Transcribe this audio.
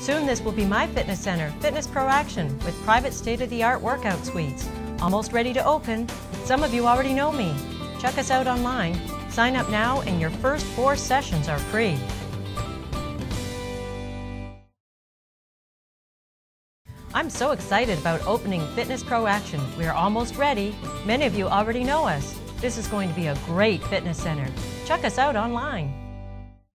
Soon this will be my fitness center, Fitness Proaction, with private state-of-the-art workout suites. Almost ready to open. Some of you already know me. Check us out online. Sign up now and your first 4 sessions are free. I'm so excited about opening Fitness Proaction. We are almost ready. Many of you already know us. This is going to be a great fitness center. Check us out online.